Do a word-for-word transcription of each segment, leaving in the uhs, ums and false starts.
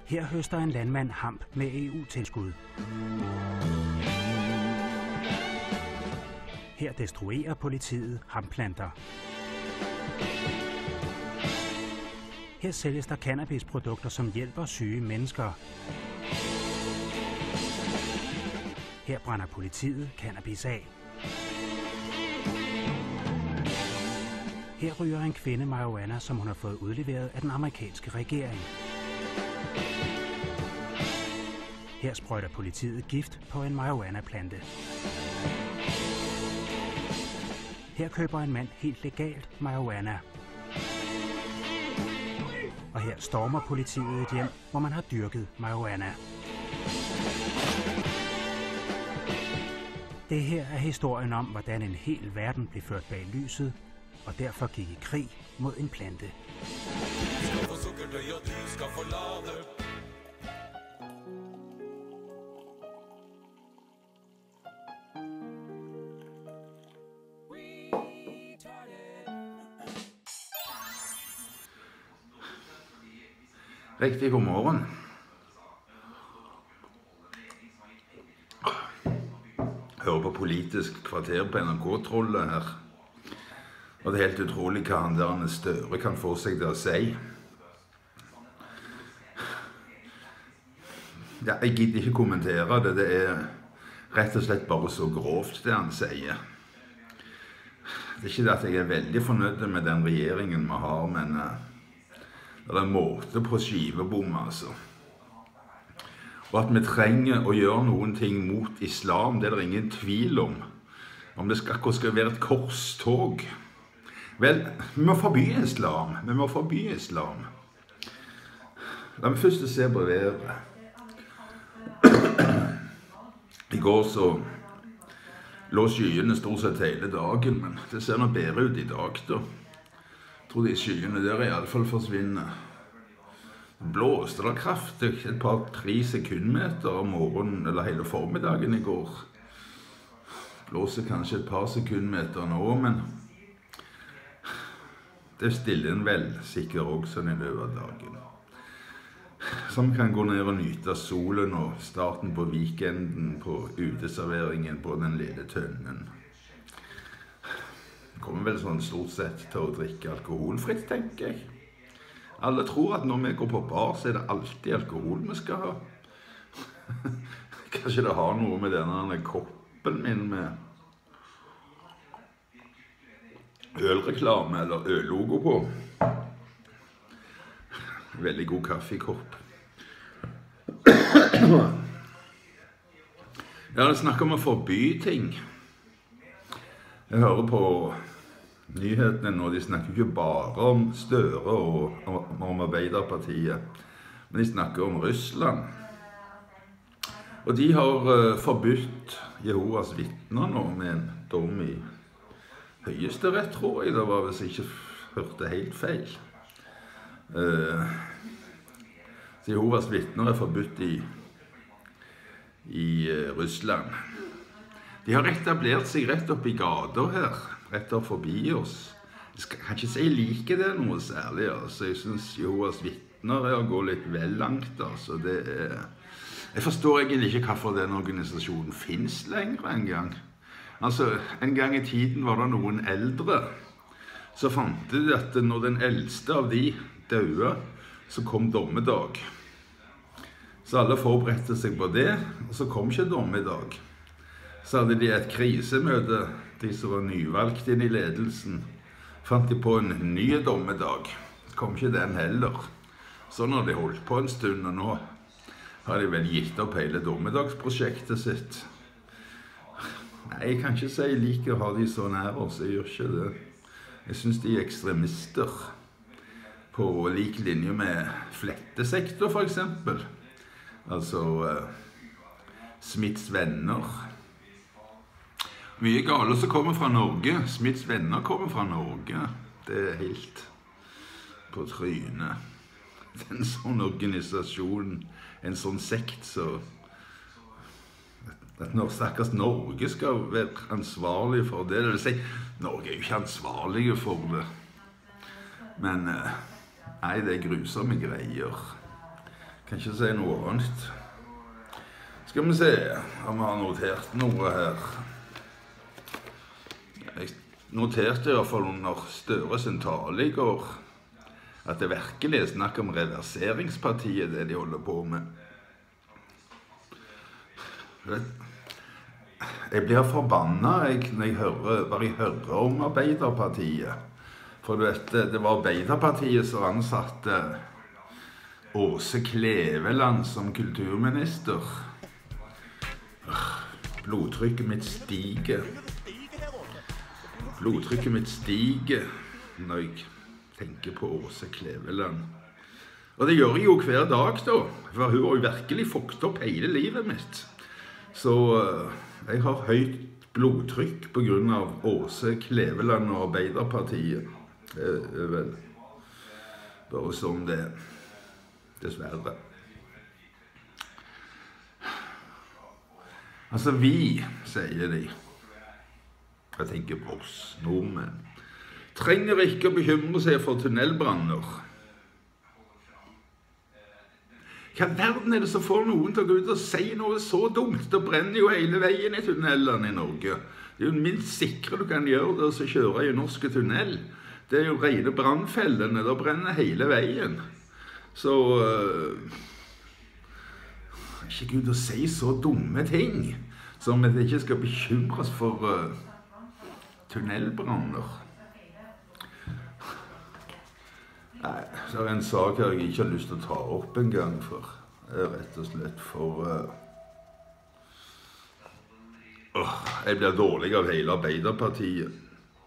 Her høster en landmand hamp med E U-tilskud. Her destruerer politiet hamplanter. Her sælges der cannabisprodukter, som hjælper syge mennesker. Her brænder politiet cannabis af. Her ryger en kvinde marihuana, som hun har fået udleveret af den amerikanske regering. Her sprøjter politiet gift på en marihuana-plante. Her køber en mand helt legalt marihuana. Og her stormer politiet et hjem, hvor man har dyrket marihuana. Det her er historien om, hvordan en hel verden blev ført bag lyset, og derfor gik i krig mod en plante. Riktig god morgen. Hører på Politisk kvarter på N R K-trollet her. Og det er helt utrolig hva han der Støre kan få seg til å si. Ja, jeg gidder ikke kommentere det. Det er rett og slett bare så grovt det han sier. Det er ikke det at jeg er veldig fornøyd med den regjeringen vi har, men det er en måte på skivebom, altså. Og at vi trenger å gjøre noen ting mot islam, det er det ingen tvil om. Om det skal, skal være et korstog. Vel, vi må forby islam. Vi må forby islam. La meg først se på været. I går så lå skyene stort sett hele dagen, men det ser noe bedre ut i dag, da. Jeg tror de skyene der i alle fall forsvinner. Blåste det kraftig et par-tre sekundmeter om morgenen, eller hele formiddagen i går. Blåser kanskje et par sekundmeter nå, men det stiller en vel sikkert også i løpet av dagen. Som kan gå ned og nyte solen og starten på weekenden på uteserveringen på den lille tønnen. Det kommer vel sånn stort sett til å drikke alkoholfritt, tenker jeg. Alle tror at når vi går på bar, så er det alltid alkohol vi skal ha. Kanskje det har noe med denne koppen min med ølreklame eller øllogo på. Veldig god kaffekopp. Ja, det snakker om å forby ting. Jeg hører på nyhetene nå, de snakker ikke bare om Støre og om Arbeiderpartiet, men de snakker om Russland. Og de har uh, forbudt Jehovas vitner nå med en dom i Høyesterett, tror jeg. Det var hvis jeg ikke hørte helt feil. Uh, Jehovas vitner er forbudt i, i uh, Russland. De har etablert seg rett opp i gata her, rett opp forbi oss. Jeg kan ikke si jeg liker det noe særlig, altså. Jeg synes Jehovas vitner er å gå litt vel langt, altså. Det er... Jeg forstår egentlig ikke hvorfor den organisasjonen finnes lenger en gang. Altså, en gang i tiden var det noen eldre, så fant de at når den eldste av de døde, så kom dommedag. Så alle forberedte seg på det, og så kom ikke dommedag. Så hadde de et krisemøte, de som var nyvalgt inn i ledelsen, fant de på en ny dommedag. Kom ikke den heller. Sånn har de holdt på en stund, og nå har de vel gitt opp hele dommedagsprosjektet sitt. Nei, jeg kan ikke si jeg liker å ha de så nær oss, jeg gjør ikke det. Jeg synes de er ekstremister på lik linje med flettesektor, for eksempel. Altså uh, Smiths venner. Mye gale som kommer fra Norge. Smiths venner kommer fra Norge. Det er helt på trynet. En sånn organisasjon, en sånn sekt, så at når stakkars Norge skal være ansvarlig for det, det vil si, Norge er jo ikke ansvarlig for det. Men nei, det er grusomme greier. Kan ikke si noe annet. Skal vi se om jeg har notert noe her. Jeg noterte i hvert fall under Støre sin tale i går at det virkelig er snakk om reverseringspartiet, det de holder på med. Jeg blir forbannet når jeg hører, hva jeg hører om Arbeiderpartiet. For du vet, det var Arbeiderpartiet som ansatte Åse Kleveland som kulturminister. Blodtrykket mitt stiger. Blodtrykket mitt stiger når jeg tenker på Åse Kleveland. Og det gjør jeg jo hver dag da, for hun har jo virkelig fucket opp hele livet mitt. Så uh, jeg har høyt blodtrykk på grunn av Åse Kleveland og Arbeiderpartiet. Det er vel bare sånn det, dessverre. Altså vi, sier de. Jeg tenker på oss, nordmenn. Trenger ikke å bekymre seg for tunnelbranner. Hva verden er det som får noen til å gå ut og si noe så dumt? Det brenner jo hele veien i tunnelene i Norge. Det er jo minst sikre du kan gjøre det å kjøre i norske tunnel. Det er jo rene brannfellene, da brenner hele veien. Så uh, ikke gå ut og si så dumme ting, som at det ikke skal bekymres for uh, tunnelbranner. Nei, så er det en sak her jeg ikke har lyst til å ta opp en gang for. Det er rett og slett for... Uh, uh, jeg blir dårlig av hele Arbeiderpartiet.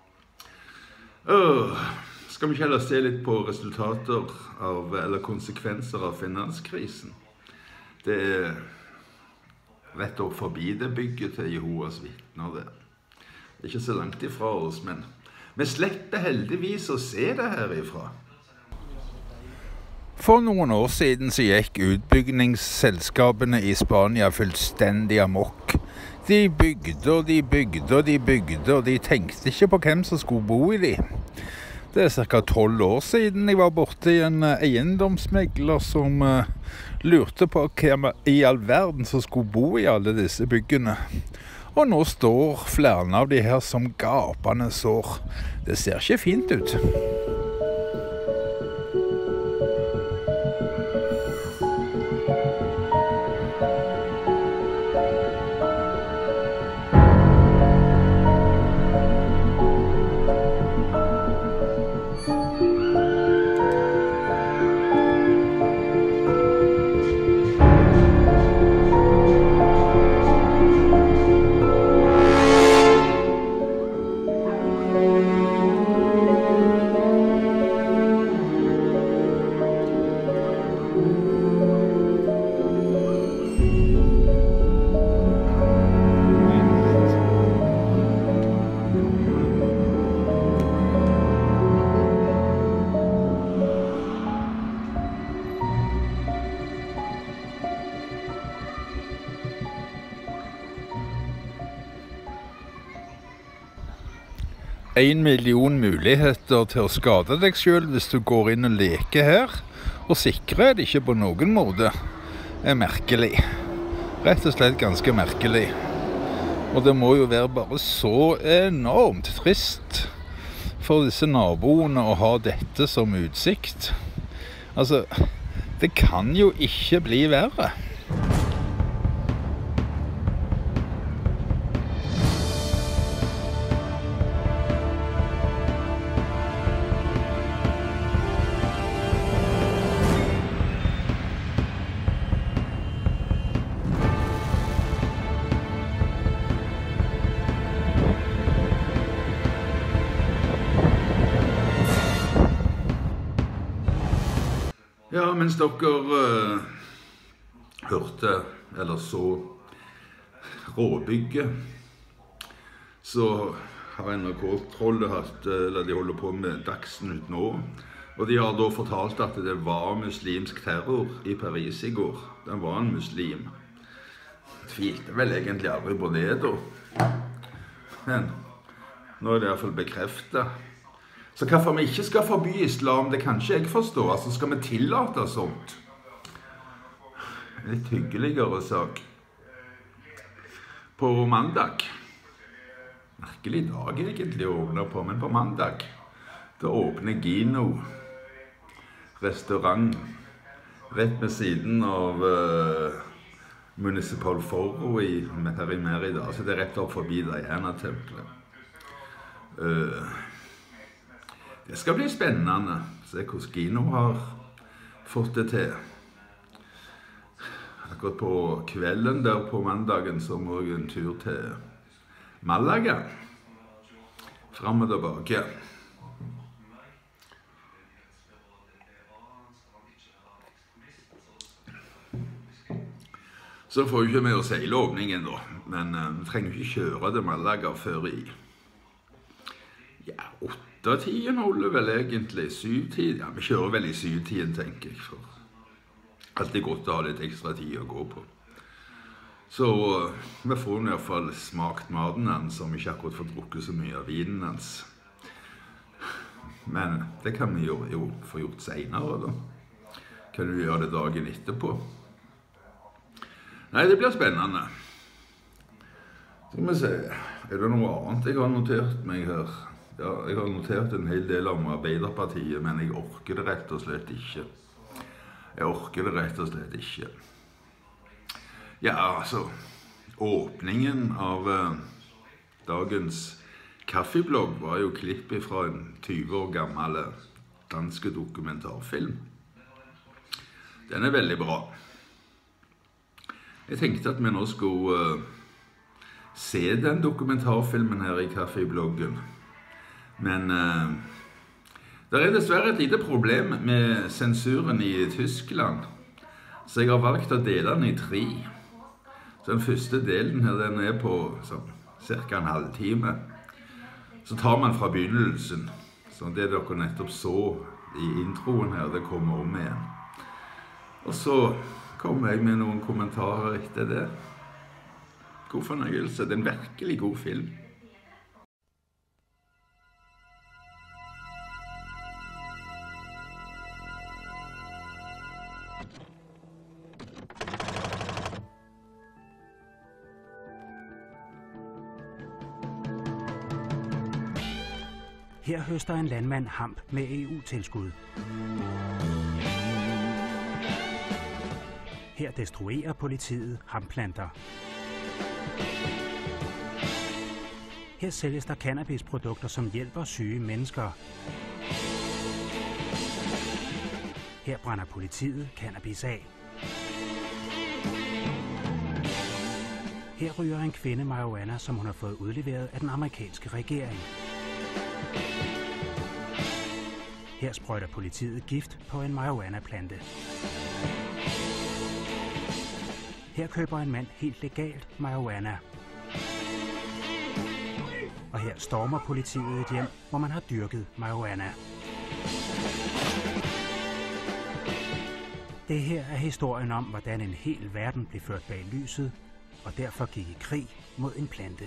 Uh, skal vi ikke heller se litt på resultater av, eller konsekvenser av finanskrisen? Det er rett opp forbi det bygget til Jehovas vitner der. Det er ikke så langt ifra oss, men vi slipper heldigvis å se det herifra. For noen år siden så gikk utbyggingsselskapene i Spania fullstendig amok. De bygde og de bygde og de bygde, og de tenkte ikke på hvem som skulle bo i de. Det er cirka tolv år siden jeg var borte i en eiendomsmegler som uh, lurte på hvem i all verden som skulle bo i alle disse byggene. Og nå står flere av de her som gapende sår. Det ser ikke fint ut. En million muligheter til å skade deg selv hvis du går inn og leker her, og sikrer det ikke på noen måte, er merkelig. Rett og slett ganske merkelig. Og det må jo være bare så enormt trist for disse naboene å ha dette som utsikt. Altså, det kan jo ikke bli verre. Ja, mens dere uh, hørte, eller så, råbygget, så har N R K-trollet hatt, eller de holder på med Dagsnytt nå, og de har da fortalt at det var muslimsk terror i Paris i går. Den var en muslim. Tvilte vel egentlig aldri på det da. Men nå er det i hvert fall bekreftet. Så hvorfor vi ikke skal forby islam, det kan ikke jeg forstå. Altså, skal vi tillate sånt? litt hyggeligere sak. På mandag, merkelig dag egentlig å åpne på, men på mandag, da åpner Gino restaurant rett ved siden av uh, Municipal Foro i, her i Merida, så det er rett opp forbi Diana-tempelet. Uh, det skal bli spennende, se hvordan Gino har fått det til. Akkurat på kvelden der på mandagen så må jeg en tur til Malaga, frem og tilbake. Så får vi ikke med å seile åpningen da, men uh, vi trenger ikke kjøre til Malaga før i ja, åtte-tiden holder vel egentlig, syv-tiden, ja, vi kjører vel i syv-tiden tenker jeg, for alltid godt å ha litt ekstra tid å gå på. Så uh, vi får i hvert fall smakt maten hans, som ikke akkurat får drukket så mye av vinen hans. Men det kan vi jo, jo få gjort senere da. Kan vi gjøre det dagen etterpå. Nei, det blir spennende. Skal vi se, er det noe annet jeg har notert meg her? Ja, jeg har notert en hel del om Arbeiderpartiet, men jeg orker det rett og slett ikke. Jeg orker det rett og slett ikke. Ja, altså, åpningen av uh, dagens kaffeblogg var jo klipp fra en tyve år gammel dansk dokumentarfilm. Den er veldig bra. Jeg tenkte at vi nå skulle uh, se den dokumentarfilmen her i kaffebloggen. Men uh, det er dessverre et lite problem med sensuren i Tyskland. Så jeg har valgt å dele den i tre. Så den første delen her, den er på så, cirka en halvtime. Så tar man fra begynnelsen. Så det dere nettopp så i introen her, det kommer om igjen. Og så kommer jeg med noen kommentarer etter det. God fornøyelse. Det er en virkelig god film. Her høster en landmand hamp med E U-tilskud. Her destruerer politiet hamplanter. Her sælges der cannabisprodukter, som hjælper syge mennesker. Her brænder politiet cannabis af. Her ryger en kvinde marihuana, som hun har fået udleveret af den amerikanske regering. Her sprøjter politiet gift på en marihuana-plante. Her køber en mand helt legalt marihuana. Og her stormer politiet et hjem, hvor man har dyrket marihuana. Det her er historien om, hvordan en hel verden blev ført bag lyset, og derfor gik i krig mod en plante.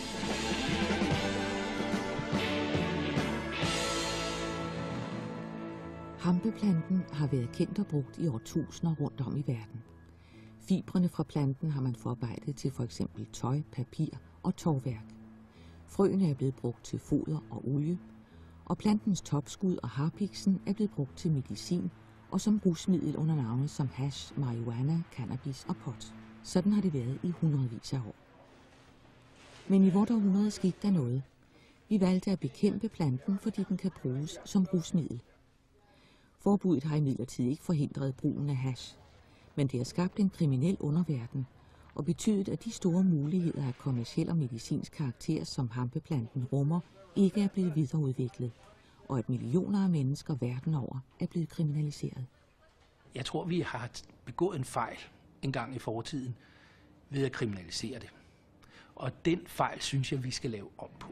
Hampeplanten har været kendt og brugt i årtusinder rundt om i verden. Fibrene fra planten har man forarbejdet til for eksempel tøj, papir og tovværk. Frøene er blevet brugt til foder og olie, og plantens topskud og harpiksen er blevet brugt til medicin og som rusmiddel under navne som hash, marihuana, cannabis og pot. Sådan har det været i hundredvis af år. Men i vort århundrede skete der noget. Vi valgte at bekæmpe planten, fordi den kan bruges som rusmiddel. Forbuddet har imidlertid ikke forhindret brugen af hash, men det har skabt en kriminel underverden og betydet, at de store muligheder af kommerciel og medicinsk karakter, som hampeplanten rummer, ikke er blevet videreudviklet, og at millioner af mennesker verden over er blevet kriminaliseret. Jeg tror, vi har begået en fejl en gang i fortiden ved at kriminalisere det. Og den fejl synes jeg, vi skal lave om på.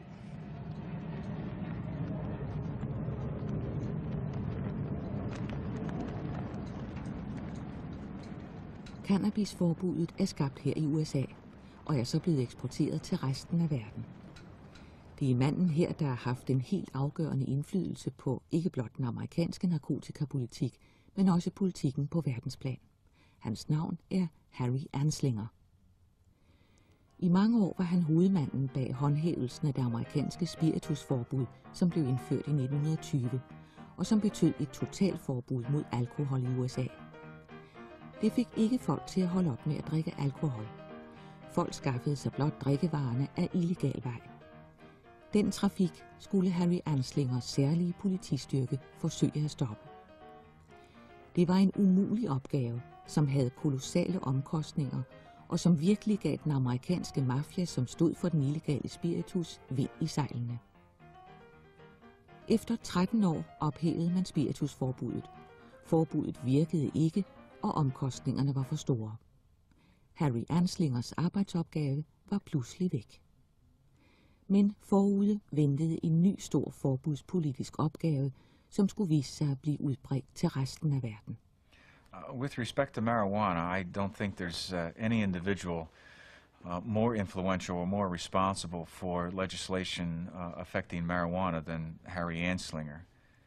Cannabisforbuddet er skabt her i U S A, og er så blevet eksporteret til resten af verden. Det er manden her, der har haft en helt afgørende indflydelse på ikke blot den amerikanske narkotikapolitik, men også politikken på verdensplan. Hans navn er Harry Anslinger. I mange år var han hovedmanden bag håndhævelsen af det amerikanske spiritusforbud, som blev indført i nitten tyve, og som betød et totalforbud mod alkohol i U S A. Det fik ikke folk til at holde op med at drikke alkohol. Folk skaffede sig blot drikkevarerne af illegal vej. Den trafik skulle Harry Anslingers særlige politistyrke forsøge at stoppe. Det var en umulig opgave, som havde kolossale omkostninger, og som virkelig gav den amerikanske mafia, som stod for den illegale spiritus, vind i sejlene. Efter tretten år ophævede man spiritusforbuddet. Forbuddet virkede ikke, og omkostningerne var for store. Harry Anslingers arbejdsopgave var pludselig væk. Men forude ventede en ny stor forbudspolitisk opgave, som skulle vise sig at blive udbredt til resten af verden. Uh, with respect to marijuana, I don't think there's uh, any individual uh, more influential or more responsible for legislation uh, affecting marijuana than Harry Anslinger.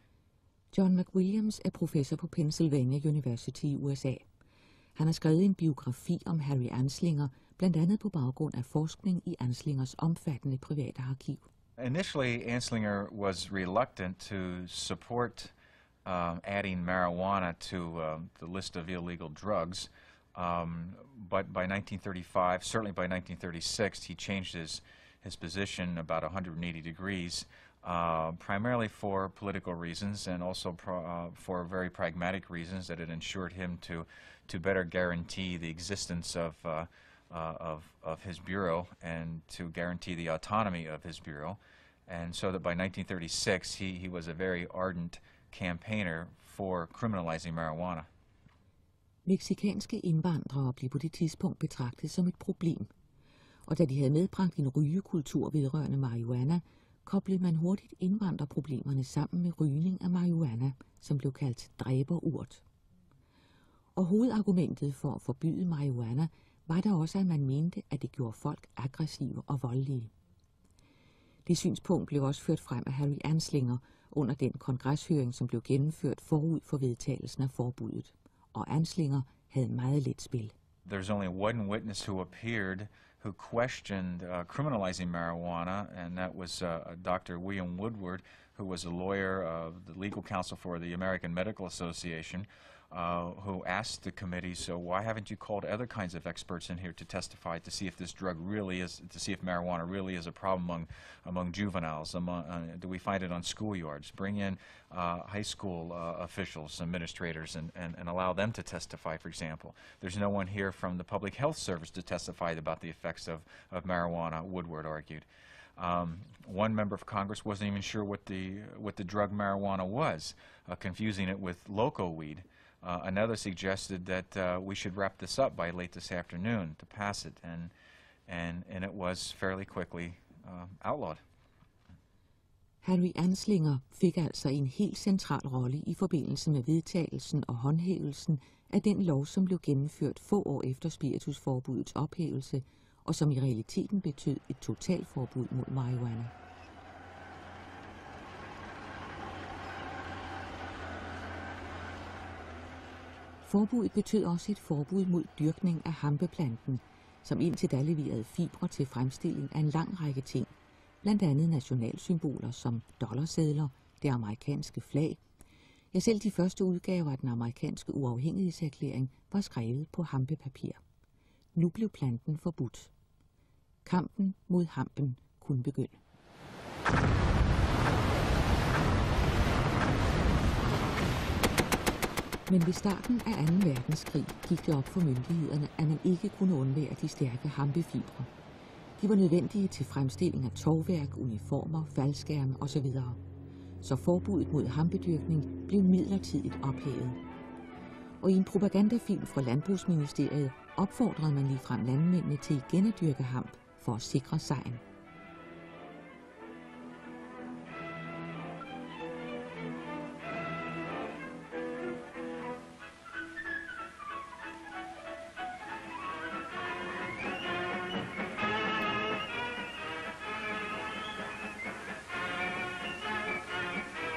John McWilliams er professor på Pennsylvania University i U S A. Han har skrevet en biografi om Harry Anslinger, blandt andet på baggrund af forskning i Anslingers omfattende private arkiv. Initially, Anslinger was reluctant to support um, adding marijuana to um, the list of illegal drugs, um, but by nineteen thirty-five, certainly by nineteen thirty-six, he changed his, his position about one hundred eighty degrees, uh, primarily for political reasons and also pro, uh, for very pragmatic reasons that it ensured him to, to better guarantee the existence of uh, Uh, of, of his bureau and to guarantee the autonomy of his bureau. And so that by nineteen thirty-six, he, he was a very ardent campaigner for criminalizing marijuana. Mexikanske indvandrere blev på det tidspunkt betragtet som et problem. Og da de havde medbragt en rygekultur vedrørende marihuana, koblede man hurtigt indvandrerproblemerne sammen med rygning af marihuana, som blev kaldt dræberurt. Og hovedargumentet for at forbyde marihuana var der også, at man mente, at det gjorde folk aggressive og voldelige. Det synspunkt blev også ført frem af Harry Anslinger under den kongreshøring, som blev gennemført forud for vedtagelsen af forbuddet. Og Anslinger havde meget let spil. There's only one witness who appeared who questioned uh, criminalizing marijuana, and that was uh, Doctor William Woodward, who was a lawyer of the legal counsel for the American Medical Association, Uh, who asked the committee, so why haven't you called other kinds of experts in here to testify to see if this drug really is, to see if marijuana really is a problem among, among juveniles? Among, uh, do we find it on schoolyards? Bring in uh, high school uh, officials, administrators, and, and, and allow them to testify, for example. There's no one here from the Public Health Service to testify about the effects of, of marijuana, Woodward argued. Um, one member of Congress wasn't even sure what the, what the drug marijuana was, uh, confusing it with loco weed. Uh, another suggested that uh, we should wrap this up by late this afternoon to pass it, and and and it was fairly quickly uh, outlawed. Harry Anslinger fik altså en helt central rolle i forbindelse med vedtagelsen og håndhævelsen af den lov, som blev gennemført få år efter spiritusforbuddets ophævelse, og som i realiteten betød et totalforbud mod marihuana. Forbuddet betød også et forbud mod dyrkning af hampeplanten, som indtil da leverede fibre til fremstilling af en lang række ting, blandt andet nationalsymboler som dollarsedler, det amerikanske flag. Ja, selv de første udgaver af den amerikanske uafhængighedserklæring var skrevet på hampepapir. Nu blev planten forbudt. Kampen mod hampen kunne begynde. Men ved starten af anden verdenskrig gik det op for myndighederne, at man ikke kunne undvære de stærke hampefibre. De var nødvendige til fremstilling af tovværk, uniformer, faldskærme osv. Så forbuddet mod hampedyrkning blev midlertidigt ophævet. Og i en propagandafilm fra Landbrugsministeriet opfordrede man ligefrem landmændene til igen at dyrke hamp for at sikre sejren.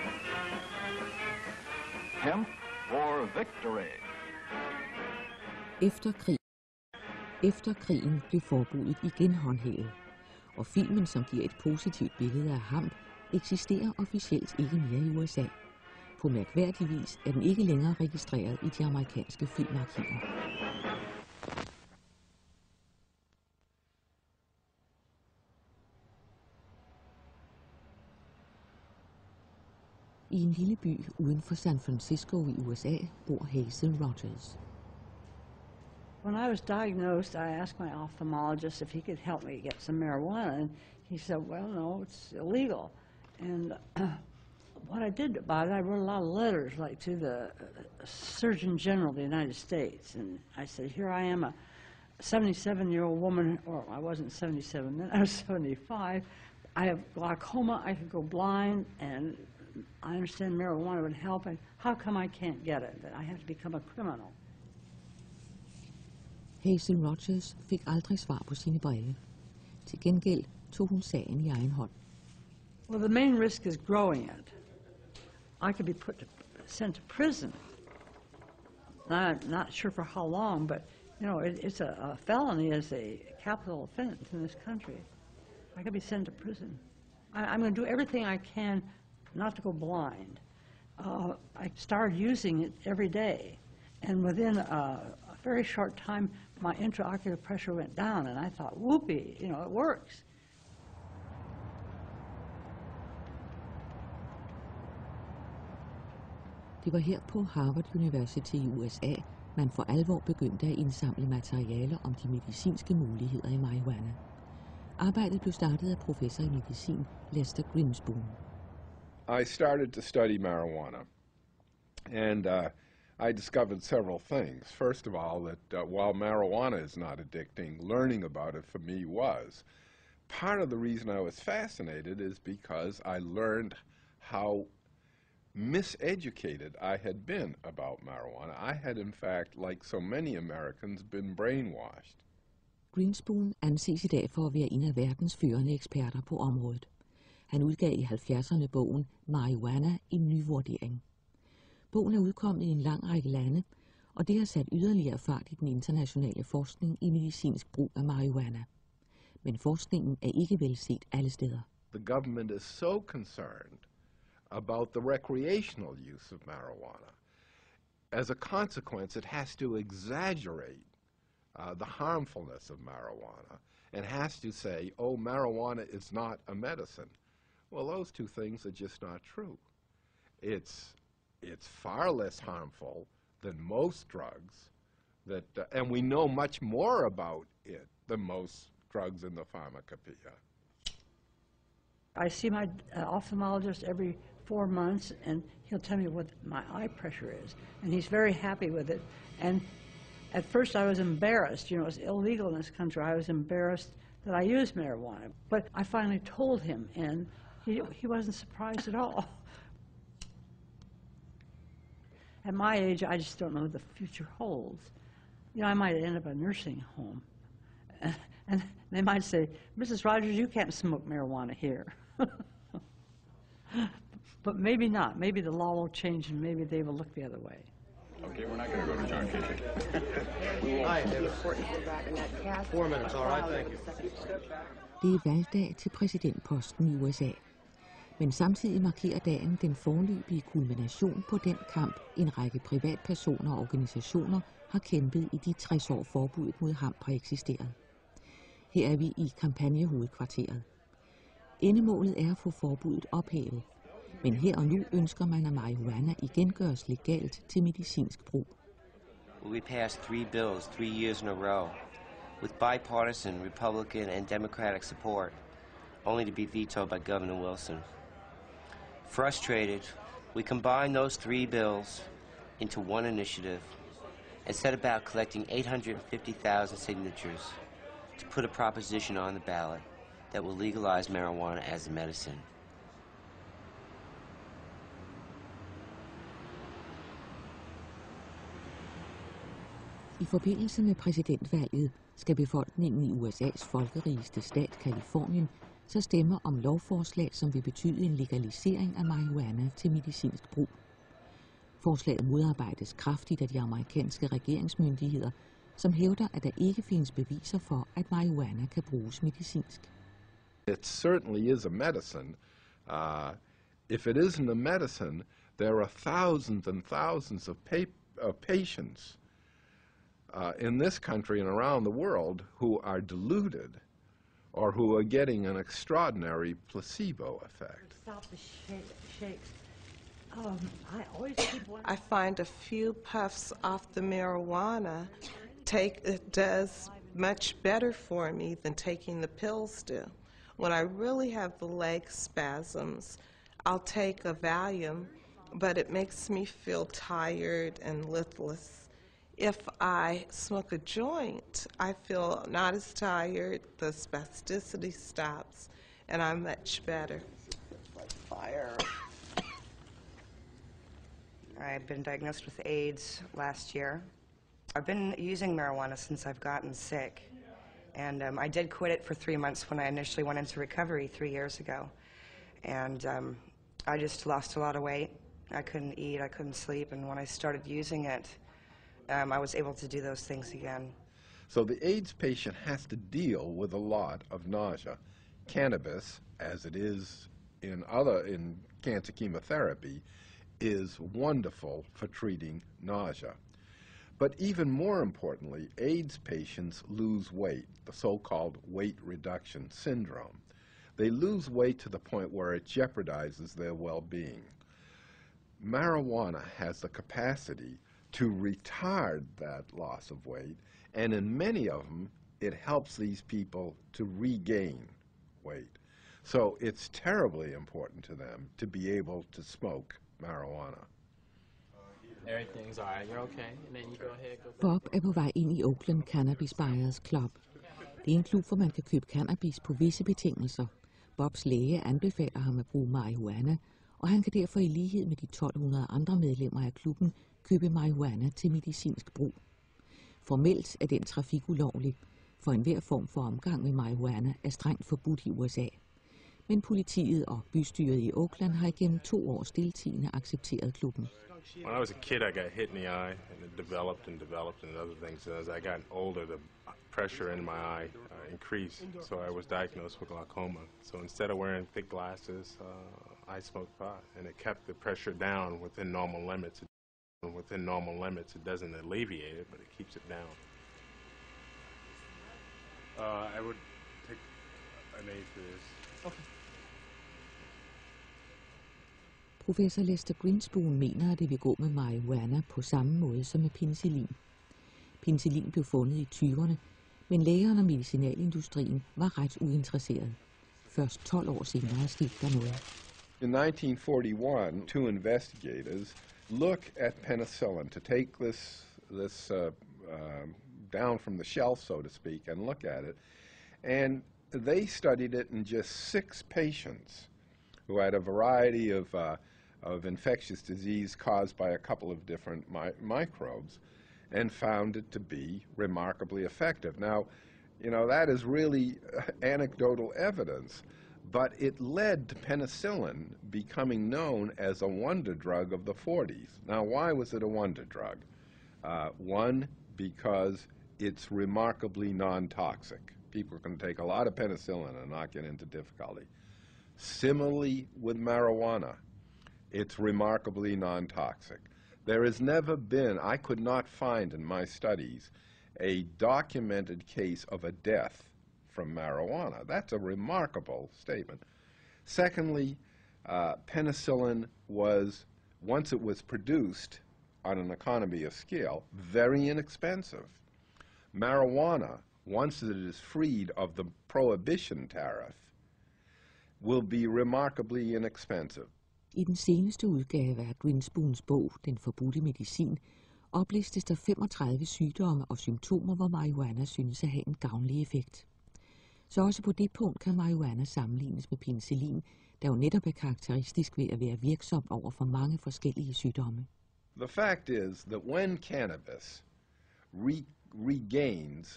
Hemp for victory. Efter krig. Efter krigen blev forbuddet igen håndhævet, og filmen, som giver et positivt billede af hamp, eksisterer officielt ikke mere i U S A. På mærkværdig vis er den ikke længere registreret i de amerikanske filmarkiver. I en lille by uden for San Francisco i U S A bor Hazel Rogers. When I was diagnosed, I asked my ophthalmologist if he could help me get some marijuana, and he said, well, no, it's illegal. And uh, what I did about it, I wrote a lot of letters, like to the uh, Surgeon General of the United States, and I said, here I am, a seventy-seven-year-old woman, or I wasn't seventy-seven then, I was seventy-five. I have glaucoma, I could go blind, and I understand marijuana would help, and how come I can't get it? That I have to become a criminal. Hazel Rogers fik aldrig svar på sine breve. Til gengæld tog hun sagen i egen hånd. Well, the main risk is growing it. I could be put to, sent to prison. I'm not sure for how long, but you know, it, it's a, a felony is a capital offense in this country. I could be sent to prison. I, I'm going to do everything I can not to go blind. Uh, I started using it every day, and within a, a very short time, my intraocular pressure went down, and I thought, whoopee, you know, it works. Det var her på Harvard University i U S A, man for alvor begyndte at indsamle materialer om de medicinske muligheder i marihuana. Arbejdet blev startet af professor i medicin Lester Grinspoon. I started to study marijuana, and uh, I discovered several things. First of all, that uh, while marijuana is not addicting, learning about it for me was. Part of the reason I was fascinated is because I learned how miseducated I had been about marijuana. I had, in fact, like so many Americans, been brainwashed. Grinspoon anses i dag for at være en af verdens førende eksperter på området. Han udgav i halvfjerdserne bogen Marihuana, en ny vurdering. Bogen er udkommet i en lang række lande, og det har sat yderligere fart i den internationale forskning i medicinsk brug af marihuana. Men forskningen er ikke velset alle steder. The government is so concerned about the recreational use of marijuana. As a consequence, it has to exaggerate uh, the harmfulness of marijuana and has to say, oh, marijuana is not a medicine. Well, those two things are just not true. It's, it's far less harmful than most drugs, that, uh, and we know much more about it than most drugs in the pharmacopoeia. I see my uh, ophthalmologist every four months, and he'll tell me what my eye pressure is, and he's very happy with it. And at first I was embarrassed, you know, it's illegal in this country. I was embarrassed that I used marijuana, but I finally told him, and he, he wasn't surprised at all. At my age, I just don't know what the future holds. You know, I might end up in a nursing home, and, and they might say, Missus Rogers, you can't smoke marijuana here. But maybe not. Maybe the law will change, and maybe they will look the other way. Okay, we're not going to go to John Kitchen. Hi, David. Four minutes, all right, thank you. Det er valgdag til præsidentposten i U S A. Men samtidig markerer dagen den foreløbige kulmination på den kamp, en række privatpersoner og organisationer har kæmpet i de tres år forbuddet mod hamp har eksisteret. Her er vi i kampagnehovedkvarteret. Endemålet er at få forbuddet ophævet, men her og nu ønsker man, at marihuana igen gøres legalt til medicinsk brug. We passed three bills three years in a row, with bipartisan Republican and Democratic support, only to be vetoed by Governor Wilson. Frustrated, we combined those three bills into one initiative and set about collecting eight hundred fifty thousand signatures to put a proposition on the ballot that will legalize marijuana as a medicine. I forbindelse med præsidentvalget skal befolkningen i U S A's folkerigeste stat, Californien, så stemmer om lovforslag, som vil betyde en legalisering af marihuana til medicinsk brug. Forslaget modarbejdes kraftigt af de amerikanske regeringsmyndigheder, som hævder, at der ikke findes beviser for, at marihuana kan bruges medicinsk. It certainly is a medicine. Uh, if it isn't a medicine, there are thousands and thousands of pa uh, patients uh, in this country and around the world who are deluded or who are getting an extraordinary placebo effect. Stop the shake. shake. Um, I always keep one. I find a few puffs off the marijuana take it does much better for me than taking the pills do. When I really have the leg spasms, I'll take a Valium, but it makes me feel tired and listless. If I smoke a joint, I feel not as tired, the spasticity stops, and I'm much better. Like fire. I've been diagnosed with AIDS last year. I've been using marijuana since I've gotten sick. And um, I did quit it for three months when I initially went into recovery three years ago. And um, I just lost a lot of weight. I couldn't eat, I couldn't sleep, and when I started using it, um, I was able to do those things again. So the AIDS patient has to deal with a lot of nausea. Cannabis, as it is in other, in cancer chemotherapy, is wonderful for treating nausea. But even more importantly, AIDS patients lose weight, the so-called weight reduction syndrome. They lose weight to the point where it jeopardizes their well-being. Marijuana has the capacity to retard that loss of weight, and in many of them, it helps these people to regain weight. So it's terribly important to them to be able to smoke marijuana. Everything's all right. You're okay. And then you go ahead. Go Bob er på vej ind i Oakland Cannabis Buyers Club. Det er en klub, hvor man kan købe cannabis på visse betingelser. Bobs læge anbefaler ham at bruge marihuana, og han kan derfor i lighed med de tolv hundrede andre medlemmer af klubben købe marihuana til medicinsk brug. Formelt er den trafik ulovlig, for enhver form for omgang med marihuana er strengt forbudt i U S A. Men politiet og bystyret i Oakland har igennem to år stiltiende accepteret klubben. When I was a kid, I got hit in the eye, and it developed and developed and other things. And as I got older, the pressure in my eye uh, increased, so I was diagnosed with glaucoma. So instead of wearing thick glasses, uh, I smoked pot, and it kept the pressure down within normal limits. Within normal limits, it doesn't alleviate it, but it keeps it down. Uh, I would take an A for this. Okay. Professor Lester Greenspoon mener, at det vil gå med marihuana på samme måde som med penicillin. Penicillin blev fundet i tyverne, men lægerne og medicinalindustrien var ret uinteresseret. Først tolv år senere skete der noget. In nineteen forty-one, two investigators look at penicillin to take this, this uh, uh, down from the shelf, so to speak, and look at it. And they studied it in just six patients who had a variety of, uh, of infectious disease caused by a couple of different mi microbes, and found it to be remarkably effective. Now, you know, that is really anecdotal evidence, but it led to penicillin becoming known as a wonder drug of the forties. Now, why was it a wonder drug? Uh, one, because it's remarkably non-toxic. People can take a lot of penicillin and not get into difficulty. Similarly with marijuana, it's remarkably non-toxic. There has never been, I could not find in my studies, a documented case of a death from marijuana. That's a remarkable statement. Secondly, uh, penicillin was, once it was produced on an economy of scale, very inexpensive. Marijuana, once it is freed of the prohibition tariff, will be remarkably inexpensive. I den seneste udgave af Greenspoons bog, Den forbudte medicin, oplistes der femogtredive sygdomme og symptomer, hvor marihuana synes at have en gavnlig effekt. Så også på det punkt kan marihuana sammenlignes med penicillin, der jo netop er karakteristisk ved at være virksom over for mange forskellige sygdomme. The fact is that when cannabis re regains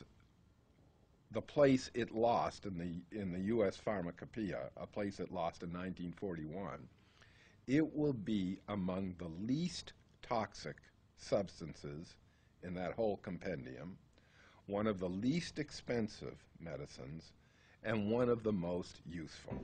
the place it lost in the, in the U S pharmacopoeia, a place it lost in nineteen forty-one, it will be among the least toxic substances in that whole compendium, one of the least expensive medicines and one of the most useful.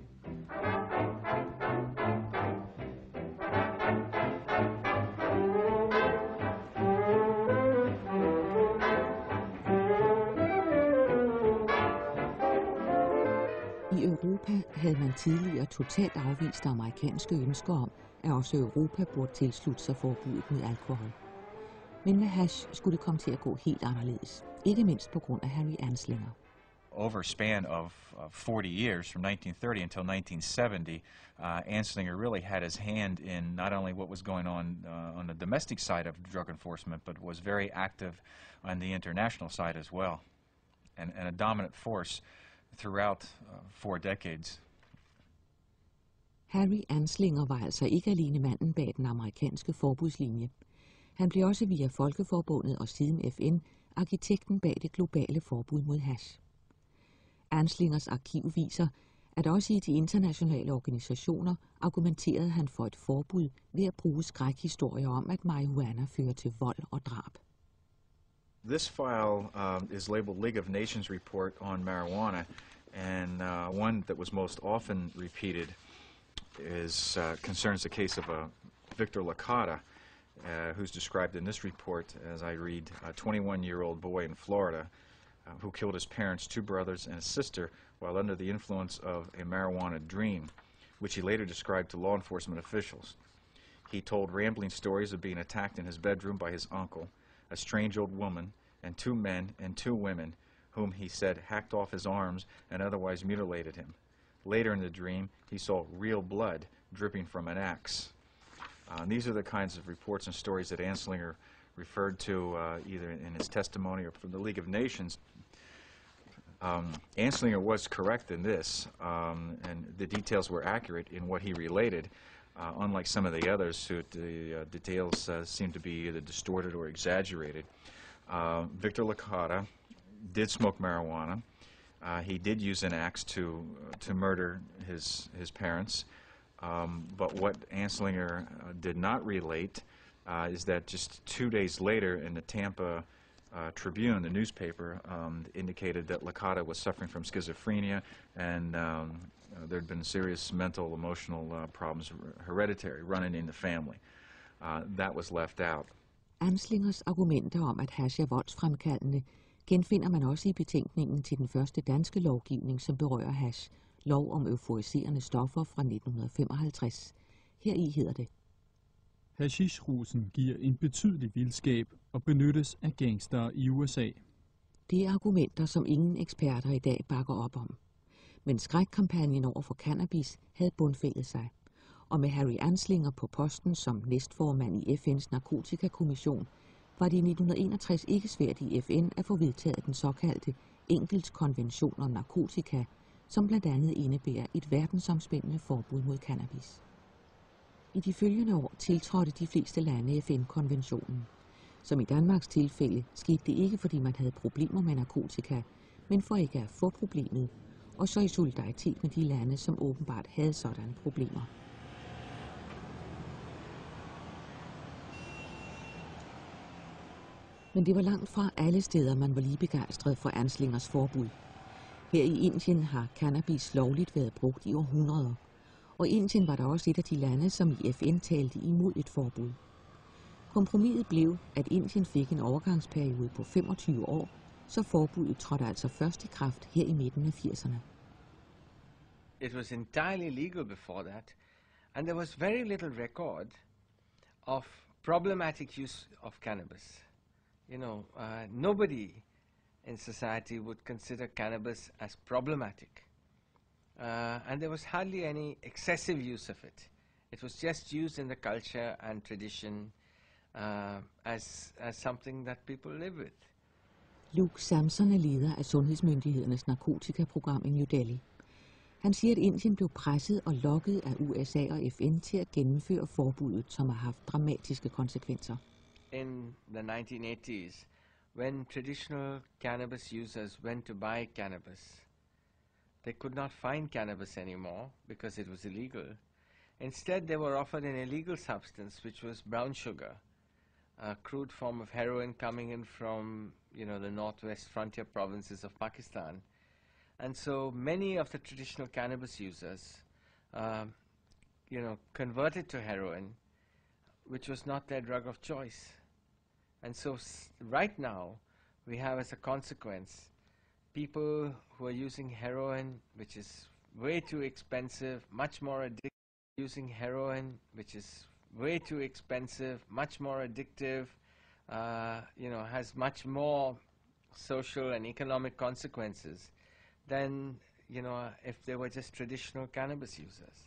I Europa havde man tidligere totalt afvist amerikanske ønsker om, at også Europa burde tilslutte sig forbuddet mod alkohol. Men med hash skulle det komme til at gå helt anderledes. Ikke mindst på grund af Harry Anslinger. Over a span of, of forty years, from nineteen thirty until nineteen seventy, uh, Anslinger really had his hand in not only what was going on uh, on the domestic side of drug enforcement, but was very active on the international side as well, and, and a dominant force throughout uh, four decades. Harry Anslinger var altså ikke alene manden bag den amerikanske forbudslinje. Han blev også via Folkeforbundet og siden F N arkitekten bag det globale forbud mod hash. Anslingers arkiv viser, at også i de internationale organisationer argumenterede han for et forbud ved at bruge skrækhistorier om, at marihuana fører til vold og drab. This file um, is labeled League of Nations report on marijuana, and uh, one that was most often repeated is uh, concerns the case of a Victor Licata, uh, who's described in this report, as I read, a twenty-one-year-old boy in Florida uh, who killed his parents, two brothers, and a sister while under the influence of a marijuana dream, which he later described to law enforcement officials. He told rambling stories of being attacked in his bedroom by his uncle, a strange old woman, and two men and two women whom he said hacked off his arms and otherwise mutilated him. Later in the dream, he saw real blood dripping from an axe. Uh, these are the kinds of reports and stories that Anslinger referred to uh, either in his testimony or from the League of Nations. Um, Anslinger was correct in this, um, and the details were accurate in what he related, uh, unlike some of the others who the uh, details uh, seem to be either distorted or exaggerated. Uh, Victor Licata did smoke marijuana. Uh, he did use an axe to uh, to murder his his parents. Um, but what Anslinger uh, did not relate uh, is that just two days later in the Tampa uh, Tribune, the newspaper, um, indicated that Licata was suffering from schizophrenia and um, uh, there had been serious mental, emotional uh, problems, hereditary, running in the family. Uh, that was left out. Anslingers argumenter om, at hash er voldsfremkaldende, genfinder man også i betænkningen til den første danske lovgivning, som berører hash, lov om euforiserende stoffer fra nitten femoghalvtreds. Heri hedder det: Hashishrusen giver en betydelig vildskab og benyttes af gangstere i U S A. Det er argumenter, som ingen eksperter i dag bakker op om. Men skrækkampagnen over for cannabis havde bundfældet sig. Og med Harry Anslinger på posten som næstformand i F N's narkotikakommission, var det i nitten enogtres ikke svært i F N at få vedtaget den såkaldte enkeltkonvention om narkotika, som blandt andet indebærer et verdensomspændende forbud mod cannabis. I de følgende år tiltrådte de fleste lande F N-konventionen. Som i Danmarks tilfælde skete det ikke, fordi man havde problemer med narkotika, men for ikke at få problemet, og så i solidaritet med de lande, som åbenbart havde sådanne problemer. Men det var langt fra alle steder, man var lige begejstret for Anslingers forbud. Her i Indien har cannabis lovligt været brugt i århundreder, og Indien var der også et af de lande, som i F N talte imod et forbud. Kompromiset blev, at Indien fik en overgangsperiode på femogtyve år, så forbuddet trådte altså først i kraft her i midten af firserne. It was entirely legal before that, and there was very little record of problematic use of cannabis. You know, uh, nobody in society would consider cannabis as problematic. Uh, and there was hardly any excessive use of it. It was just used in the culture and tradition uh, as, as something that people live with. Luke Samson er leder af sundhedsmyndighedernes narkotikaprogram i New Delhi. Han siger, at Indien blev presset og lokket af U S A og F N til at gennemføre forbuddet, som har haft dramatiske konsekvenser. In the nineteen eighties, when traditional cannabis users went to buy cannabis, they could not find cannabis anymore because it was illegal. Instead, they were offered an illegal substance, which was brown sugar, a crude form of heroin coming in from, you know, the northwest frontier provinces of Pakistan. And so many of the traditional cannabis users, um, you know, converted to heroin, which was not their drug of choice. And so s right now, we have as a consequence people who are using heroin, which is way too expensive, much more addictive, using heroin, which is way too expensive, much more addictive, uh, you know, has much more social and economic consequences than, you know, if they were just traditional cannabis users.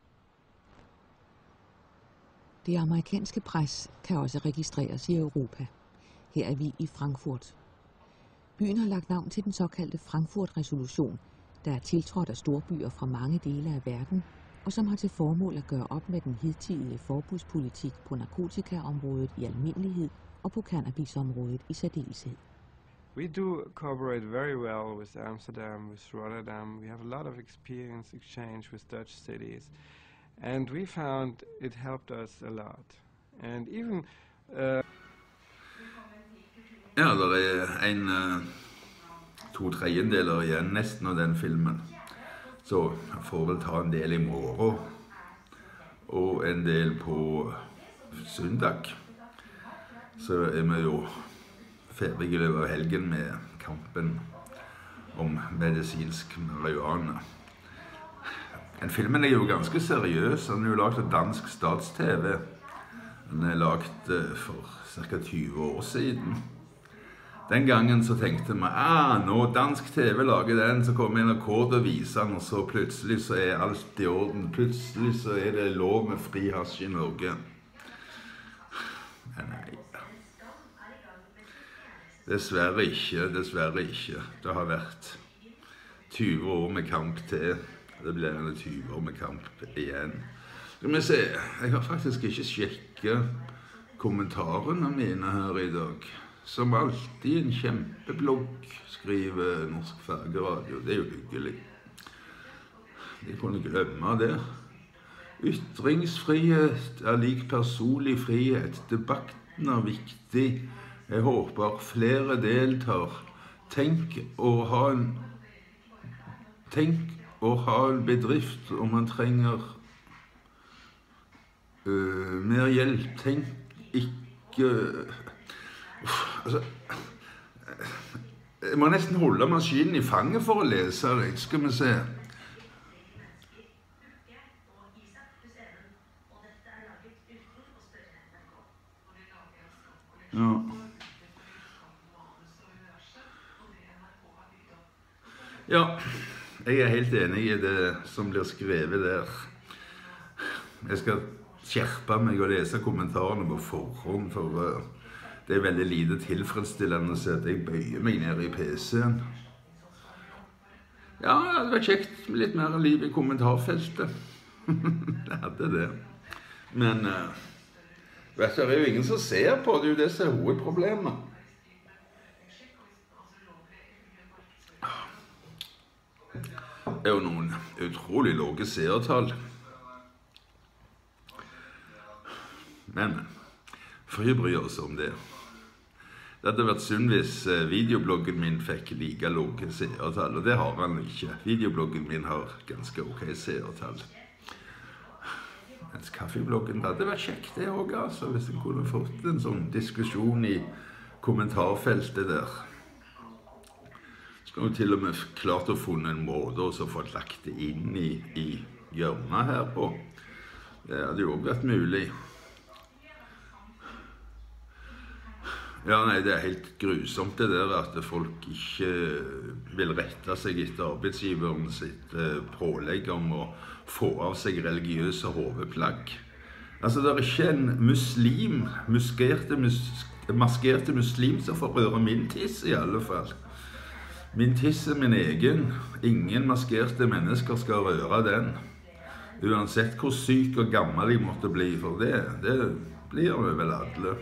Det amerikanske pres kan også registreres i Europa. Her er vi i Frankfurt. Byen har lagt navn til den såkaldte Frankfurt-resolution, der er tiltrådt af storbyer fra mange dele af verden, og som har til formål at gøre op med den hidtidige forbudspolitik på narkotikaområdet i almindelighed og på cannabisområdet i særdeleshed. We do cooperate very well with Amsterdam, with Rotterdam. We have a lot of experience exchange with Dutch cities. And we found it helped us a lot. And even... Uh ja, det er en uh, to tredjedeler igjen nesten av den filmen. Så jeg får vel ta en del i morgen, og en del på søndag. Så er vi jo ferdige over helgen med kampen om medisinsk marihuana. Den filmen er jo ganske seriøs. Den er jo laget av dansk stats-tv. Den er laget uh, for cirka tyve år siden. Den gangen så tenkte vi, ah, når dansk tv lager den, så kommer N R K til å vise den, og så plutselig så er alt i orden. Plutselig så er det lov med fri hasj i Norge. Men nei. Dessverre ikke, dessverre ikke. Det har vært tyve år med kamp til. Det blir en tyve år med kamp igjen. Skal vi se, jeg har faktisk ikke sjekket kommentarene mine her i dag. Som alltid en kjempeblogg skriver Norsk Fergeradio. Det er jo hyggelig. De kunne glemme det. Ytringsfrihet er lik personlig frihet. Debatten er viktig. Jeg håper flere deltar. Tenk å ha en Tenk å ha en bedrift om man trenger uh, mer hjelp. Tenk ikke Altså, jeg må nesten holde maskinen i fanget for å lese det. Skal vi se. Ja. Ja, jeg er helt enig i det som blir skrevet der. Jeg skal skjerpe meg og lese kommentarene på forhånd, for det er veldig lite tilfredsstillende å se at jeg bøyer meg ned i P C-en. Ja, det var kjekt med litt mer liv i kommentarfeltet. Det hadde det. Men, vet du, det er jo ingen som ser på, det er jo det som er hovedproblemet. Det er jo noen utrolig lave seertall. Men, for jeg bryr oss om det. Det hadde vært synd hvis videobloggen min fikk like lave seertall, og det har han ikke. Videobloggen min har ganske ok seertall. Mens kaffebloggen, det hadde vært kjekt det også, altså, hvis jeg kunne fått en sånn diskusjon i kommentarfeltet der. Så kan jo til og med klart å funne en måte å få lagt det inn i, i hjørnet her på. Det hadde jo også vært mulig. Ja, nei, det er helt grusomt det der at folk ikke vil rette seg etter arbeidsgiveren sitt pålegg om å få av seg religiøse hovedplagg. Altså, det er ikke en muslim, muskerte, mus, maskerte muslim som får røre min tiss i alle fall. Min tiss er min egen. Ingen maskerte mennesker skal røre den. Uansett hvor syk og gammel jeg måtte bli for det, det blir vi vel alle.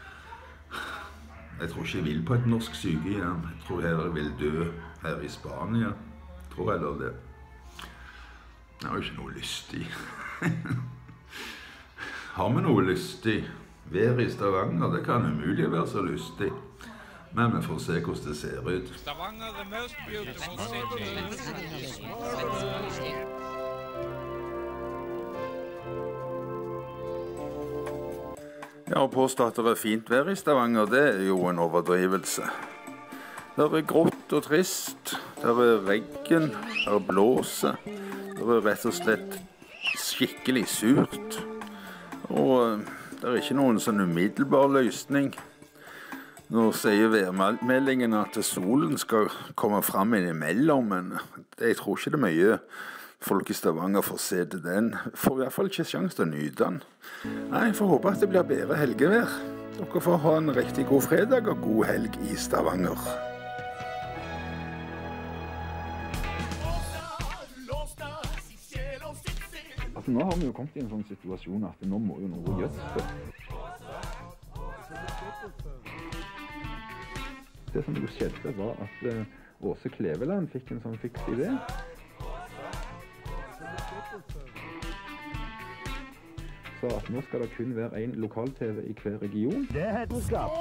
Jeg tror ikke jeg vil på et norsk sykehjem. Jeg tror heller jeg vil dø her i Spania. Jeg tror heller det. Jeg har jo ikke noe lystig. Har vi noe lystig? været i Stavanger, det kan umulig være så lystig. Men vi får se hvordan det ser ut. Stavanger, the most beautiful city. Ja, å påstå at det er fint vær i Stavanger, det er jo en overdrivelse. Det er grått og trist, det er regn, det er blåse, det er rett og slett skikkelig surt. Og det er ikke noen sånn umiddelbar løsning. Nå sier værmeldingen at solen skal komme frem innimellom, men jeg tror ikke det er mye folk i Stavanger får se til den. Får i hvert fall ikke sjanse til å nyte den. Nei, jeg får håpe at det blir bedre helgevær. Dere får ha en riktig god fredag og god helg i Stavanger. Altså, nå har vi jo kommet i en sånn situasjon at nå må jo noe gjøres. Det som jo skjedde var at uh, Åse Kleveland fikk en sånn fiks idé. Så at nå skal det kun være en lokal-tv i hver region. Det er hetenskap.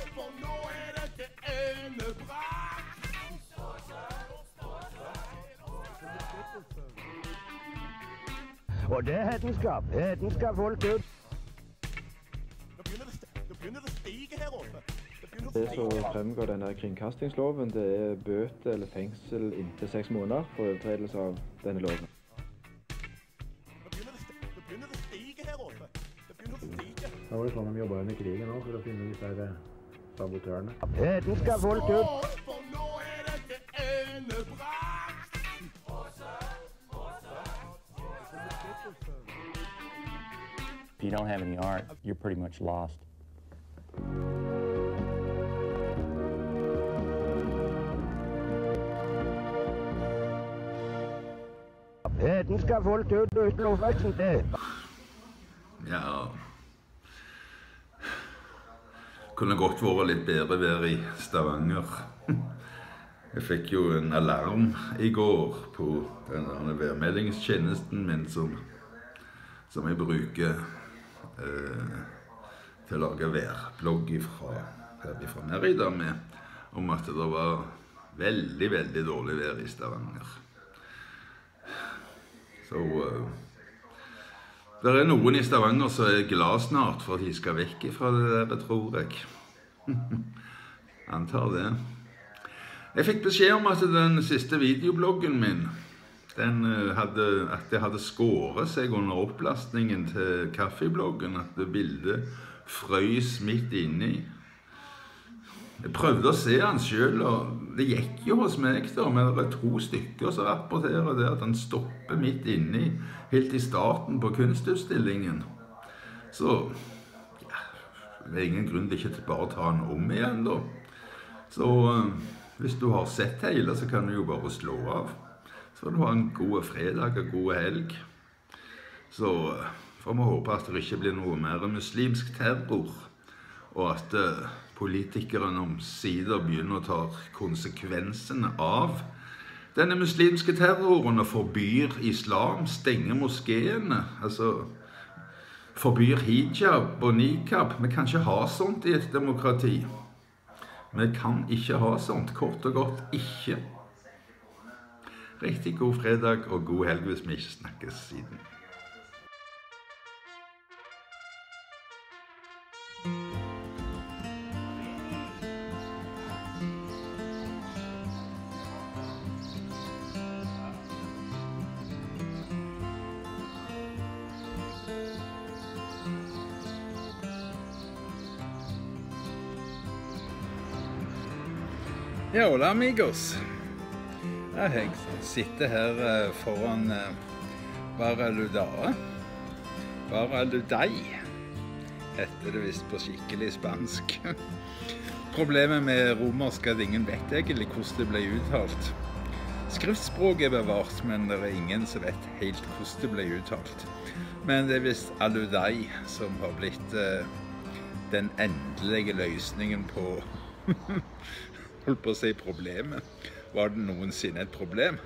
Og det er hetenskap. Hetenskap holdt ut. Nå begynner det å stige her oppe. Det som fremgår denne kringkastingsloven, det er bøte eller fengsel inntil seks måneder for overtredelse av denne loven. Da var det sånn de jobbet under krigen også, for å finne disse her sabotørene. Hetenskap holdt ut. If you don't have any art, you're pretty much lost. Hetenskap holdt ut uten lovveksten det. Ja. Kunne godt vært litt bedre vær i Stavanger. Jeg fikk jo en alarm i går på denne værmeldingstjenesten min som, som jeg bruker eh, til å lage værblogg fra, fra Merida med, om at det var veldig, veldig dårlig vær i Stavanger. Så uh, det er noen i Stavanger som er glad snart for at de skal vekk fra det der, tror jeg. Antar det. Jeg fikk beskjed om at den siste videobloggen min, den uh, hadde, at det hadde skåret seg under opplastningen til kaffebloggen, at det bildet frøys midt inni. Jeg prøvde å se han selv, og det gikk jo hos meg da, men det er to stykker som rapporterer det at han stopper midt inni, helt i starten på kunstutstillingen. Så, ja, det er ingen grunn til ikke til bare ta han om igjen da. Så, hvis du har sett hele, så kan du jo bare slå av. Så får du ha en god fredag og god helg. Så får vi håpe at det ikke blir noe mer muslimsk terror, og at uh, politikerne omsider begynner å ta konsekvensene av denne muslimske terroren og forbyr islam, stenger moskéene, altså forbyr hijab og nikab. Vi kan ikke ha sånt i et demokrati. Vi kan ikke ha sånt, kort og godt ikke. Riktig god fredag og god helg hvis vi ikke snakkes siden. Ja, hola amigos. Jeg sitter her foran Baraludare. Baraludai heter det visst på skikkelig spansk. Problemet med romersk er at ingen vet egentlig hvordan det ble uttalt. Skriftspråket er bevart, men det er ingen som vet helt hvordan det ble uttalt. Men det er visst Aludai som har blitt den endelige løsningen på holdt på å si problemet. Var det noensinne et problem?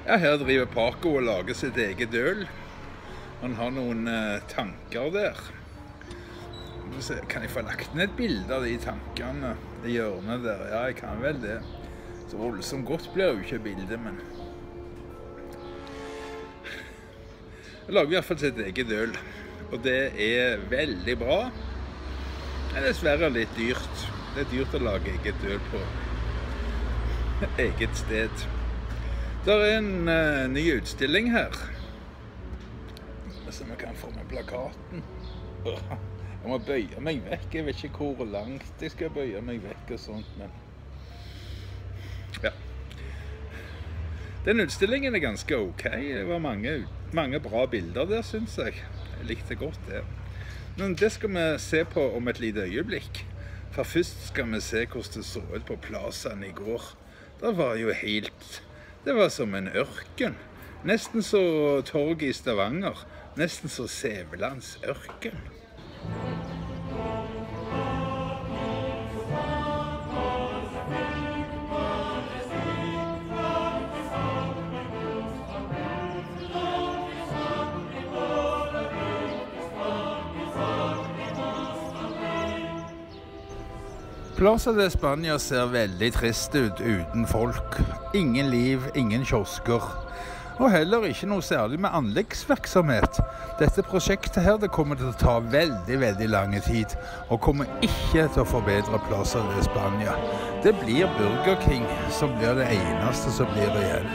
Ja, her driver Paco og lager sitt eget øl. Han har noen eh, tanker der. Kan jeg få lagt ned et bilde av de tankene, det hjørnet der? Ja, jeg kan vel det. Så voldsomt godt blir jo ikke bildet, men... Jeg lager i hvert fall sitt eget øl, og det er veldig bra. Det er dessverre litt dyrt. Det er dyrt å lage eget øl på eget sted. Det er en uh, ny utstilling her. Så vi kan få med plakaten. Jeg må bøye meg vekk. Jeg vet ikke hvor langt jeg skal bøye meg vekk og sånt, men... Ja. Den utstillingen er ganske ok. Det var mange, mange bra bilder der, synes jeg. Jeg likte godt det. Men det skal vi se på om et lite øyeblikk. For først skal vi se hvordan det så ut på plassen i går. Det var jo helt... Det var som en ørken. Nesten så torget i Stavanger. Nesten så Sævelands ørken. Plaza de España ser veldig trist ut uten folk. Ingen liv, ingen kiosker. Og heller ikke noe særlig med anleggsvirksomhet. Dette prosjektet her det kommer til å ta veldig, veldig lang tid, og kommer ikke til å forbedre Plaza de España. Det blir Burger King som blir det eneste som blir igjen.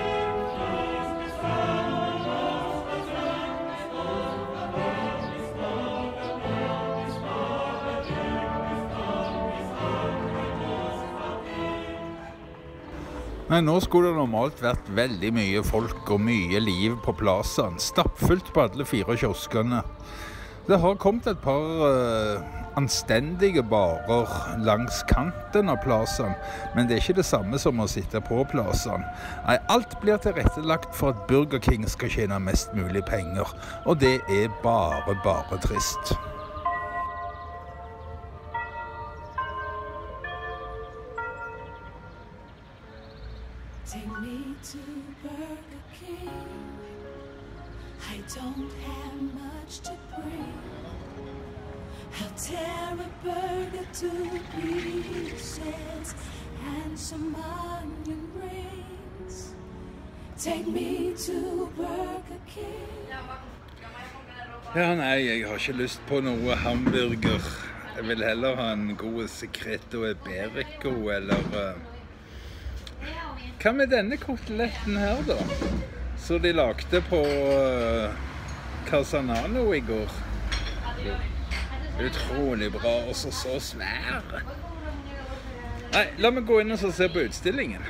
Men nå skulle det normalt vært veldig mye folk og mye liv på plassen. Stappfullt på alle fire kioskene. Det har kommet et par uh, anstendige barer langs kanten av plassen, men det er ikke det samme som å sitte på plassen. Nei, alt blir tilrettelagt for at Burger King skal tjene mest mulig penger, og det er bare, bare trist. Take me to Burger King. I don't have much to bring. I'll tear a burger to pieces and some onion rings. Take me to Burger King. Ja, nei, jeg har ikke lyst på noe hamburger. Jeg vil heller ha en god secreto iberico, eller... Uh, hva med denne koteletten her da? Så de lagde på uh, Casanano i går. Utrolig bra, og så så svære. Nei, la meg gå inn og se på utstillingen.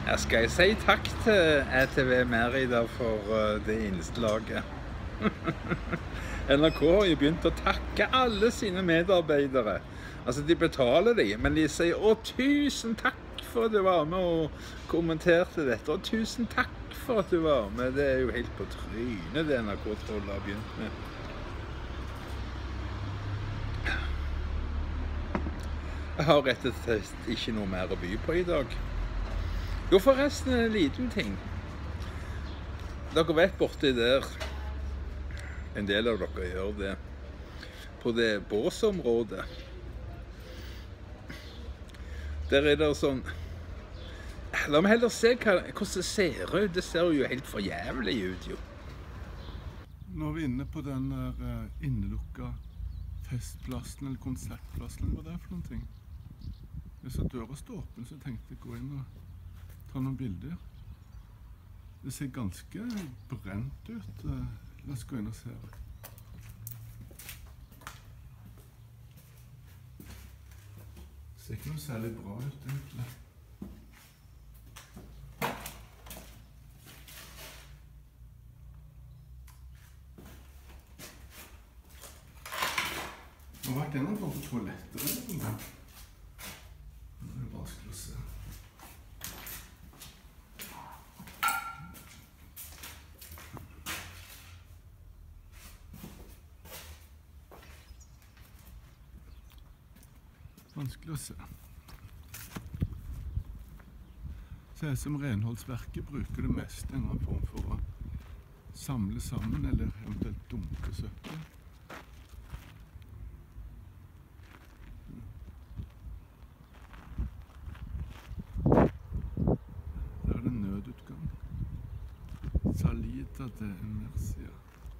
Jeg skal jeg si takk til E T V Merida for uh, det innslaget. N R K har jo begynt å takke alle sine medarbeidere. Altså, de betaler de, men de sier «Å, tusen takk for at du var med og kommenterte dette, og tusen takk for at du var med». Det er jo helt på trynet det N R K-trollet har begynt med. Jeg har rett og slett ikke noe mer å by på i dag. Jo, forresten en liten ting. Dere vet borti der, en del av dere gjør det, på det båsområdet. Der er det sånn, la meg heller se hva, hvordan det ser ut. Det ser jo helt for jævlig ut, jo. Nå er vi inne på den der innelukka festplassen, eller konsertplassen, hva det er for noen ting. Jeg så døra stå åpen, så jeg tenkte å gå inn og ta noen bilder. Det ser ganske brent ut. La oss gå inn og se. Det ser ikke noe særlig bra ut, egentlig. Det har vært en eller annen på toaletter eller noe. Det er vanskelig å se. Vanskelig å se. Ser ut som renholdsverket bruker det mest en annen form for å samle sammen eller eventuelt dumpe søppel. Der er det nødutgang. Salida de Mercia.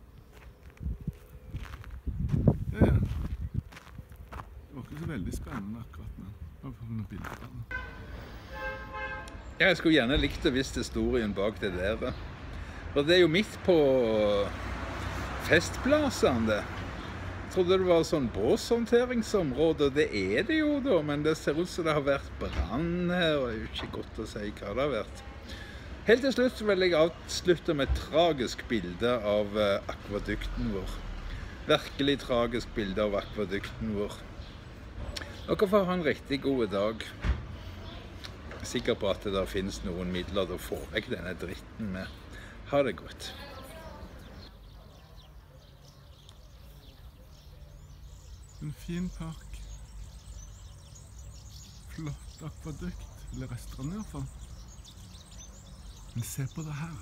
Ja, ja. Det var ikke så veldig spennende akkurat, men jeg får noen bilder av det. Jeg skulle gjerne likt å visst historien bak det der. For det er jo midt på festplassene det. Jeg trodde det var sånn båshåndteringsområde, og det er det jo da, men det ser ut som det har vært brann her, og det er jo ikke godt å si hva det har vært. Helt til slutt vil jeg avslutte med et tragisk bilde av akvadukten vår. Virkelig tragisk bilde av akvadukten vår. Dere får ha en riktig god dag. Jeg er sikker på at det der finnes noen midler til å få vekk denne dritten med. Ha det godt. En fin park. Flott akvadukt, eller restaurant i hvert fall. Men se på det her.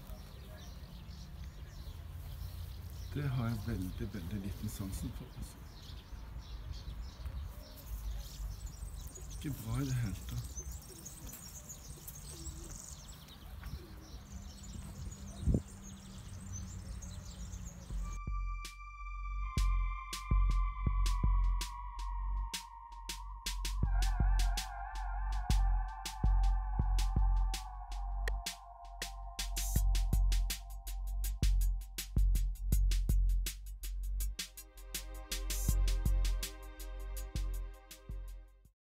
Det har jeg veldig, veldig liten sansen for. Altså. Ikke bra i det hele tatt.